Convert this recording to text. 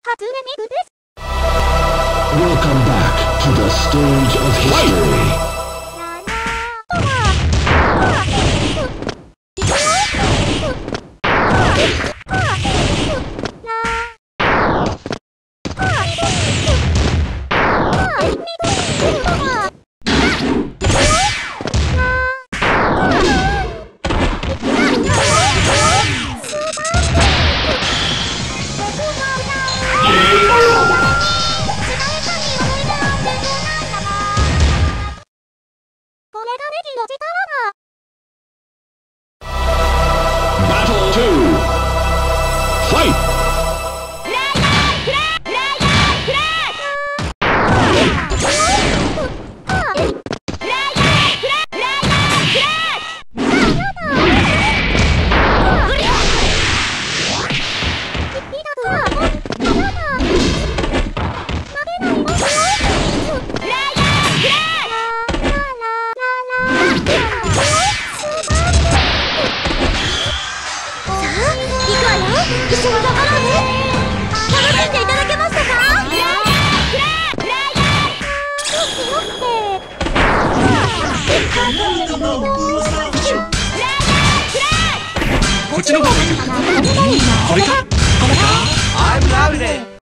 Welcome back to the stage of history. Battle 2. Fight! 一緒に頑張ろうね。楽しんでいただけましたか？ こっちの方がこれか？これか？ I'm loving it!